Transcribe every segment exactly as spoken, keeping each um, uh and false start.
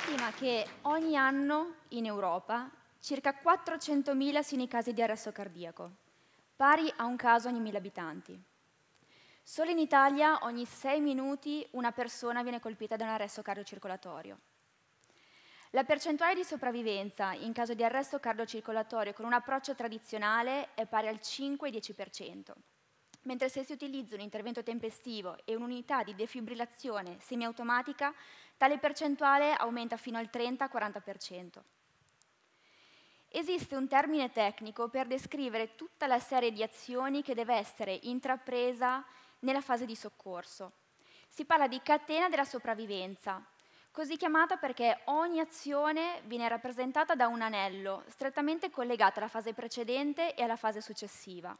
stima che ogni anno in Europa circa quattrocentomila siano i casi di arresto cardiaco, pari a un caso ogni mille abitanti. Solo in Italia ogni sei minuti una persona viene colpita da un arresto cardiocircolatorio. La percentuale di sopravvivenza in caso di arresto cardiocircolatorio con un approccio tradizionale è pari al cinque dieci per cento, mentre se si utilizza un intervento tempestivo e un'unità di defibrillazione semiautomatica, tale percentuale aumenta fino al trenta quaranta per cento. Esiste un termine tecnico per descrivere tutta la serie di azioni che deve essere intrapresa nella fase di soccorso. Si parla di catena della sopravvivenza, così chiamata perché ogni azione viene rappresentata da un anello strettamente collegato alla fase precedente e alla fase successiva.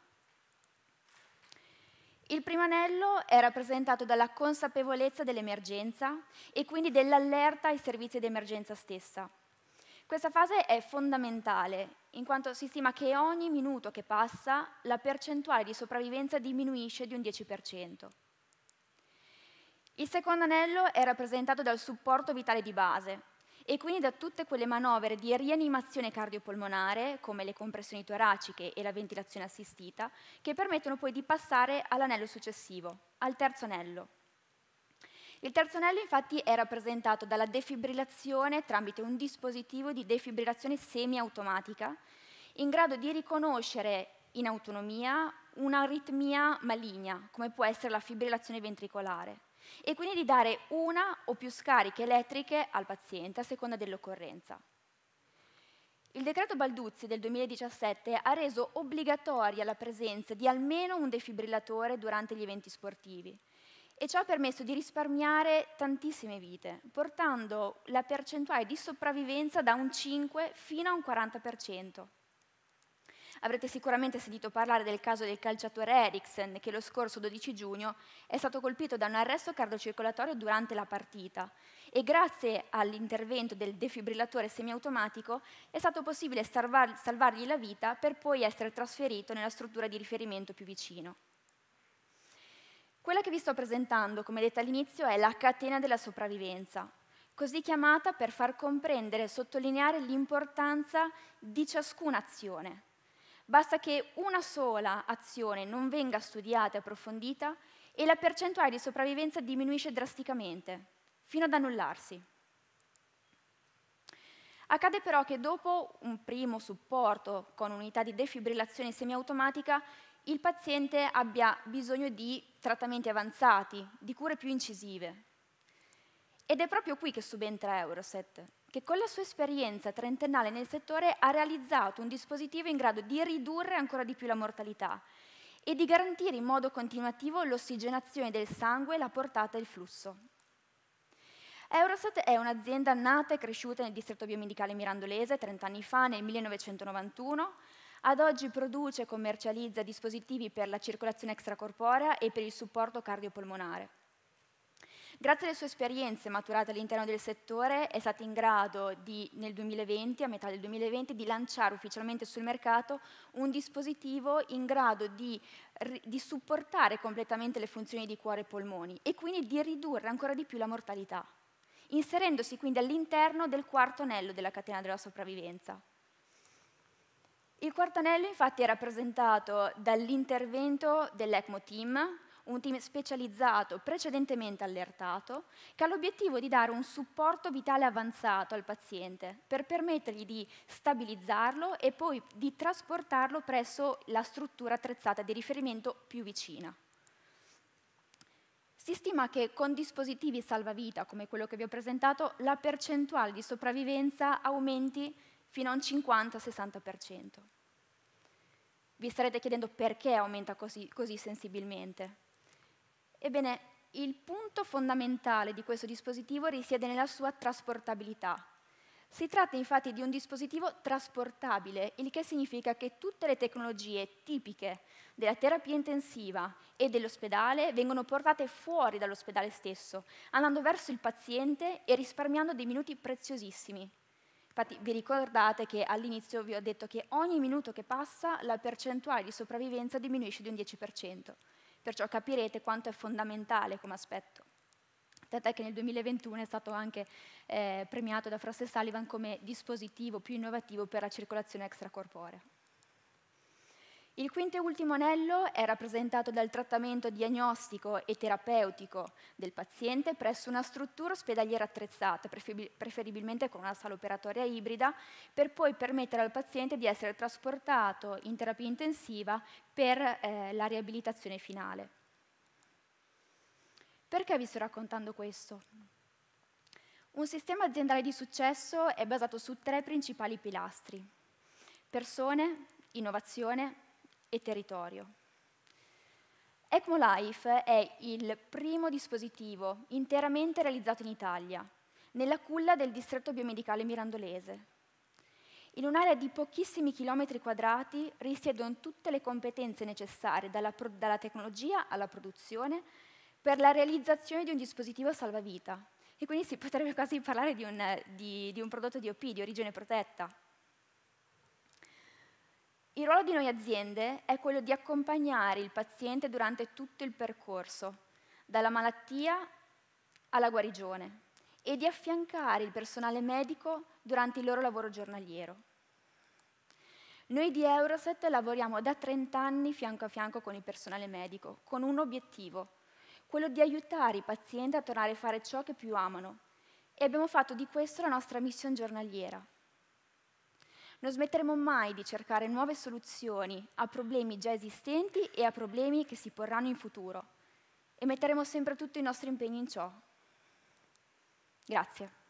Il primo anello è rappresentato dalla consapevolezza dell'emergenza e quindi dell'allerta ai servizi di emergenza stessa. Questa fase è fondamentale, in quanto si stima che ogni minuto che passa la percentuale di sopravvivenza diminuisce di un dieci per cento. Il secondo anello è rappresentato dal supporto vitale di base e quindi da tutte quelle manovre di rianimazione cardiopolmonare, come le compressioni toraciche e la ventilazione assistita, che permettono poi di passare all'anello successivo, al terzo anello. Il terzo anello infatti è rappresentato dalla defibrillazione tramite un dispositivo di defibrillazione semiautomatica in grado di riconoscere in autonomia un'aritmia maligna, come può essere la fibrillazione ventricolare, e quindi di dare una o più scariche elettriche al paziente a seconda dell'occorrenza. Il decreto Balduzzi del duemiladiciassette ha reso obbligatoria la presenza di almeno un defibrillatore durante gli eventi sportivi e ciò ha permesso di risparmiare tantissime vite, portando la percentuale di sopravvivenza da un cinque fino a un quaranta per cento. Avrete sicuramente sentito parlare del caso del calciatore Eriksen, che lo scorso dodici giugno è stato colpito da un arresto cardiocircolatorio durante la partita e grazie all'intervento del defibrillatore semiautomatico è stato possibile salvar- salvargli la vita per poi essere trasferito nella struttura di riferimento più vicino. Quella che vi sto presentando, come detto all'inizio, è la catena della sopravvivenza, così chiamata per far comprendere e sottolineare l'importanza di ciascuna azione. Basta che una sola azione non venga studiata e approfondita e la percentuale di sopravvivenza diminuisce drasticamente, fino ad annullarsi. Accade però che dopo un primo supporto con unità di defibrillazione semiautomatica, il paziente abbia bisogno di trattamenti avanzati, di cure più incisive. Ed è proprio qui che subentra Euroset, che con la sua esperienza trentennale nel settore ha realizzato un dispositivo in grado di ridurre ancora di più la mortalità e di garantire in modo continuativo l'ossigenazione del sangue e la portata e il flusso. Euroset è un'azienda nata e cresciuta nel distretto biomedicale mirandolese trenta anni fa, nel millenovecentonovantuno. Ad oggi produce e commercializza dispositivi per la circolazione extracorporea e per il supporto cardiopolmonare. Grazie alle sue esperienze maturate all'interno del settore è stata in grado di, nel duemilaventi, a metà del duemilaventi, di lanciare ufficialmente sul mercato un dispositivo in grado di, di supportare completamente le funzioni di cuore e polmoni e quindi di ridurre ancora di più la mortalità, inserendosi quindi all'interno del quarto anello della catena della sopravvivenza. Il quarto anello infatti è rappresentato dall'intervento dell'ECMO Team, un team specializzato precedentemente allertato, che ha l'obiettivo di dare un supporto vitale avanzato al paziente per permettergli di stabilizzarlo e poi di trasportarlo presso la struttura attrezzata di riferimento più vicina. Si stima che con dispositivi salvavita come quello che vi ho presentato, la percentuale di sopravvivenza aumenti fino a un cinquanta sessanta per cento. Vi starete chiedendo perché aumenta così, così sensibilmente. Ebbene, il punto fondamentale di questo dispositivo risiede nella sua trasportabilità. Si tratta infatti di un dispositivo trasportabile, il che significa che tutte le tecnologie tipiche della terapia intensiva e dell'ospedale vengono portate fuori dall'ospedale stesso, andando verso il paziente e risparmiando dei minuti preziosissimi. Infatti vi ricordate che all'inizio vi ho detto che ogni minuto che passa la percentuale di sopravvivenza diminuisce di un dieci per cento, perciò capirete quanto è fondamentale come aspetto. tant'è che nel duemilaventuno è stato anche eh, premiato da Frost e Sullivan come dispositivo più innovativo per la circolazione extracorporea. Il quinto e ultimo anello è rappresentato dal trattamento diagnostico e terapeutico del paziente presso una struttura ospedaliera attrezzata, preferibilmente con una sala operatoria ibrida, per poi permettere al paziente di essere trasportato in terapia intensiva per eh, la riabilitazione finale. Perché vi sto raccontando questo? Un sistema aziendale di successo è basato su tre principali pilastri: persone, innovazione e territorio. ECMO Life è il primo dispositivo interamente realizzato in Italia, nella culla del distretto biomedicale mirandolese. In un'area di pochissimi chilometri quadrati risiedono tutte le competenze necessarie, dalla, dalla tecnologia alla produzione, per la realizzazione di un dispositivo salvavita. E quindi si potrebbe quasi parlare di un, di, di un prodotto D O P, di origine protetta. Il ruolo di noi aziende è quello di accompagnare il paziente durante tutto il percorso, dalla malattia alla guarigione, e di affiancare il personale medico durante il loro lavoro giornaliero. Noi di Euroset lavoriamo da trenta anni fianco a fianco con il personale medico, con un obiettivo, quello di aiutare i pazienti a tornare a fare ciò che più amano, e abbiamo fatto di questo la nostra missione giornaliera. Non smetteremo mai di cercare nuove soluzioni a problemi già esistenti e a problemi che si porranno in futuro, e metteremo sempre tutto il nostro impegno in ciò. Grazie.